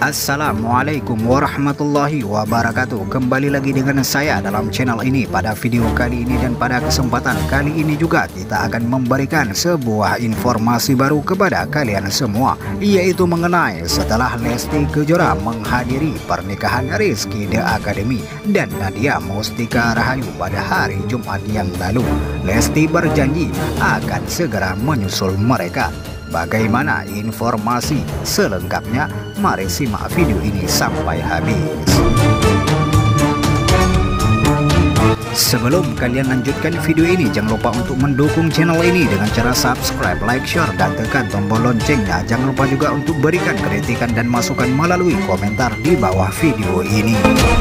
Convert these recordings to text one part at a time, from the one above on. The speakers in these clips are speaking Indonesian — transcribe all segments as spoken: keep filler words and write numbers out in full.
Assalamualaikum warahmatullahi wabarakatuh. Kembali lagi dengan saya dalam channel ini. Pada video kali ini dan pada kesempatan kali ini juga kita akan memberikan sebuah informasi baru kepada kalian semua, yaitu mengenai setelah Lesti Kejora menghadiri pernikahan Rizky The Academy dan Nadia Mustika Rahayu pada hari Jumat yang lalu, Lesti berjanji akan segera menyusul mereka. Bagaimana informasi selengkapnya? Mari simak video ini sampai habis. Sebelum kalian lanjutkan video ini, jangan lupa untuk mendukung channel ini dengan cara subscribe, like, share, dan tekan tombol loncengnya. Jangan lupa juga untuk berikan kritikan dan masukan melalui komentar di bawah video ini.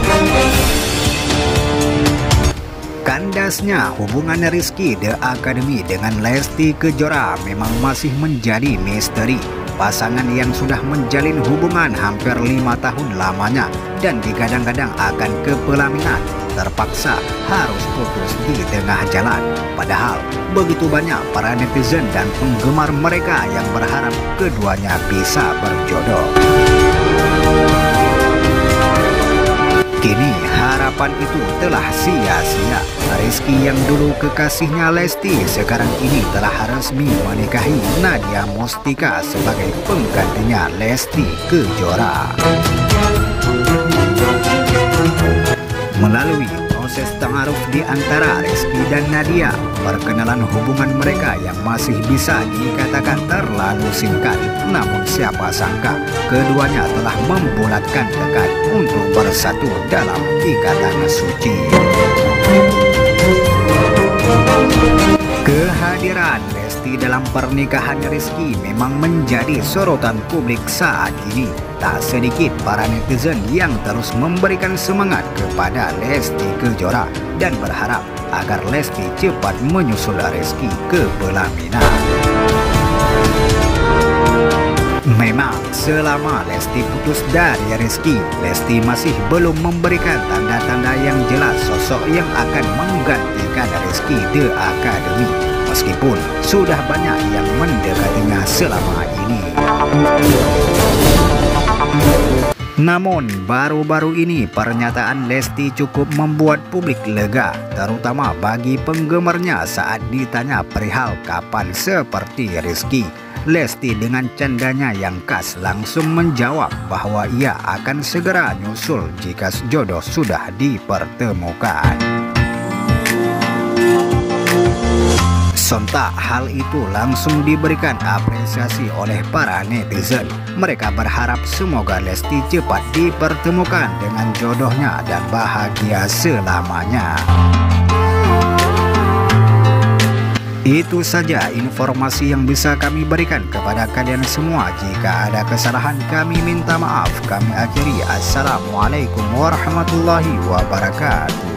Kandasnya hubungan Rizky The Academy dengan Lesti Kejora memang masih menjadi misteri. Pasangan yang sudah menjalin hubungan hampir lima tahun lamanya dan digadang-gadang akan ke pelaminan terpaksa harus putus di tengah jalan. Padahal begitu banyak para netizen dan penggemar mereka yang berharap keduanya bisa berjodoh. Kini harapan itu telah sia-sia. Rizky yang dulu kekasihnya Lesti sekarang ini telah resmi menikahi Nadia Mustika sebagai penggantinya Lesti Kejora. Melalui proses ta'aruf di antara Rizky dan Nadia, perkenalan hubungan mereka yang masih bisa dikatakan terlalu singkat, namun siapa sangka keduanya telah membulatkan tekad untuk bersatu dalam ikatan suci. Kehadiran Lesti dalam pernikahan Rizky memang menjadi sorotan publik saat ini. Tak sedikit para netizen yang terus memberikan semangat kepada Lesti Kejora dan berharap agar Lesti cepat menyusul Rizky ke pelaminan. Memang selama Lesti putus dari Rizky, Lesti masih belum memberikan tanda-tanda yang jelas sosok yang akan menggantikan Rizky The Academy, meskipun sudah banyak yang mendekatinya selama ini. Namun baru-baru ini pernyataan Lesti cukup membuat publik lega, terutama bagi penggemarnya saat ditanya perihal kapan seperti Rizky. Lesti dengan candanya yang khas langsung menjawab bahwa ia akan segera nyusul jika jodoh sudah dipertemukan. Sontak hal itu langsung diberikan apresiasi oleh para netizen. Mereka berharap semoga Lesti cepat dipertemukan dengan jodohnya dan bahagia selamanya. Itu saja informasi yang bisa kami berikan kepada kalian semua. Jika ada kesalahan kami minta maaf. Kami akhiri. Assalamualaikum warahmatullahi wabarakatuh.